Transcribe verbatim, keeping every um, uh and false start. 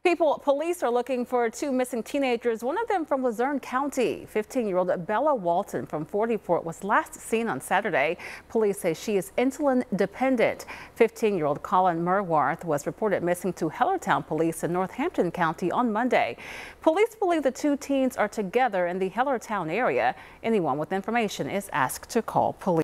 People, police are looking for two missing teenagers, one of them from Luzerne County. fifteen-year-old Bella Walton from forty-four was last seen on Saturday. Police say she is insulin dependent. fifteen-year-old Colin Merwarth was reported missing to Hellertown police in Northampton County on Monday. Police believe the two teens are together in the Hellertown area. Anyone with information is asked to call police.